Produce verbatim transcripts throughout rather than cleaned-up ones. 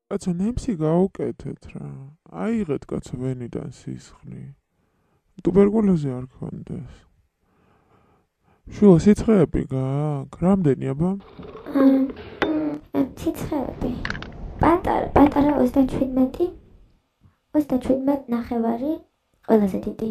კაცო, ნემსი გაუკეთეთ რა. აიღეთ კაცო ვენიდან სისხლი. ტუბერკულოზი არ გქონდეს. შუა სიცხეები გააქვს? რამდენი აბა? სიცხეები. პატარა, პატარა ოცდაშვიდმეტი. ოცდაშვიდმეტი ნახევარი ყველაზე დიდი.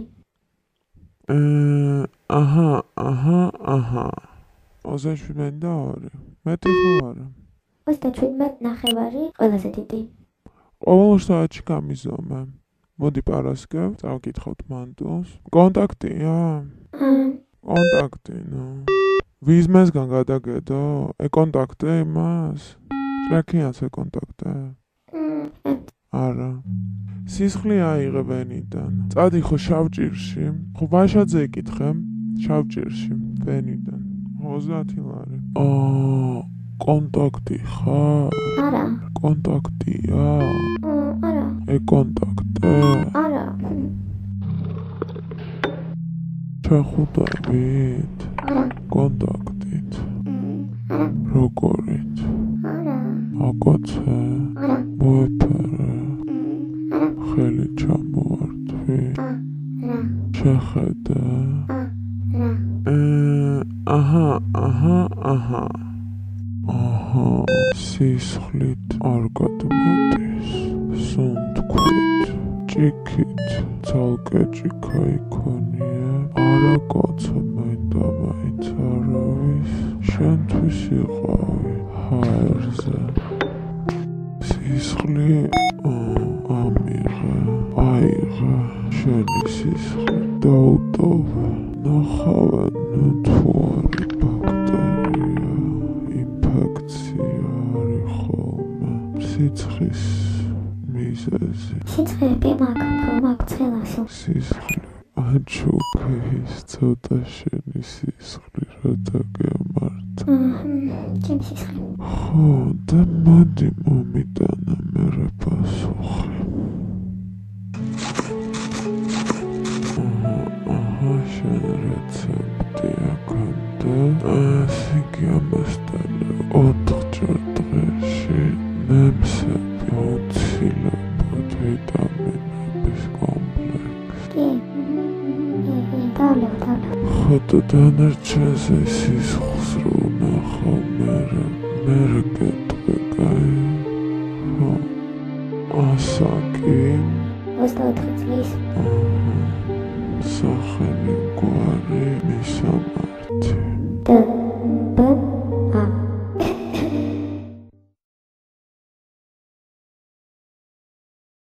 აჰა, აჰა, აჰა. ოცდაშვიდმეტი და ორი. მეტი ხო არა? ოცდაშვიდმეტი ნახევარი ყველაზე დიდი. ყოველ საათში გამიზომე. მოდი პარასკევ, წავკითხავთ მანტოს. კონტაქტია? კონტაქტი, ნუ. ვიზმესგან გადაგედო? ეკონტაქტე იმას? ჭრაქიანს ეკონტაქტე? არა. სისხლი აიღე ვენიდან. წადი ხო შავჭირში. ხო ვაშაძე ეკითხე, შავჭირში, ვენიდან. ოცდაათი ლარი. აა, კონტაქტი ხარ? არა. კონტაქტია? არა. ეკონტაქტე? არა. ჩახუტავით? არა. კონტაქტით? არა. როგორით? არა. აკოცე? არა. მოეფერე? არა. ხელი ჩამოვართვი? არა. შეხედე? არა. აჰა, აჰა, აჰა. აჰა, სისხლით არ გადმოდის, სუნთქვით, ჭიქით, ცალკე ჭიქა იქონია, არა კაცო მინდა მაინც არავის, შენთვის იყავი ჰაერზე. სისხლი ამიღე, აიღე, შენი სისხლი დაუტოვე, ნახავენ თუ არის ბაქტერია, ინფექცია არის ხოლმე, სიცხის მიზეზი. სიცხეები მაქვს, მაქვს ხელასო. სისხლი აჩუქის ცოტა შენი სისხლი რა დაგემართ. ჩემი სისხლი. ხო, და მოდი მომიტანა მერე პასუხი. შენ რეცეპტი აქამდე ასიკი ამასტანე ოთხჯერ დღეში ნემსები აუცილებლად ვიტამინების კომპლექსი. დავლევ, დავლევ. ხო და დანარჩენზე სისხლს რო ვნახავ მერე, მერე გეტყვი კაი. ხო, ასაკი? ოცდაოთხი წლის. სახელი გვარი მისამართი.